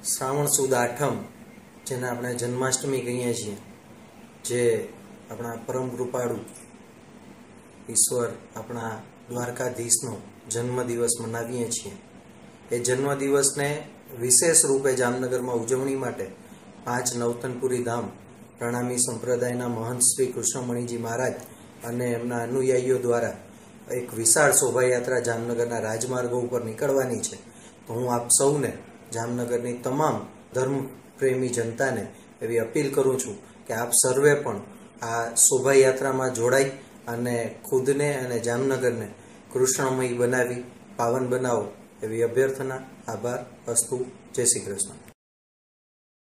શ્રાવણ સુદ આઠમ જેને આપણે જન્માષ્ટમી કહીએ છીએ, જે આપણા પરમ કૃપાળુ ઈશ્વર આપણા દ્વારકાધીશનો જન્મદિવસ મનાવીએ છીએ. એ જન્મદિવસને વિશેષ રૂપે જામનગરમાં ઉજવણી માટે 5 નવતનપુરી ધામ પ્રણામી સંપ્રદાયના મહંત શ્રી કૃષ્ણમણીજી મહારાજ અને એમના અનુયાયીઓ દ્વારા એક વિશાળ શોભાયાત્રા જામનગરના રાજમાર્ગો ઉપર નીકળવાની છે. તો હું આપ સૌને, જામનગરની તમામ ધર્મપ્રેમી જનતાને એવી અપીલ કરું છું કે આપ સર્વે પણ આ શોભાયાત્રામાં જોડાઈ અને ખુદને અને જામનગરને કૃષ્ણમય બનાવી પાવન બનાવો એવી અભ્યર્થના. આભાર. અસ્તુ. જય શ્રી કૃષ્ણ.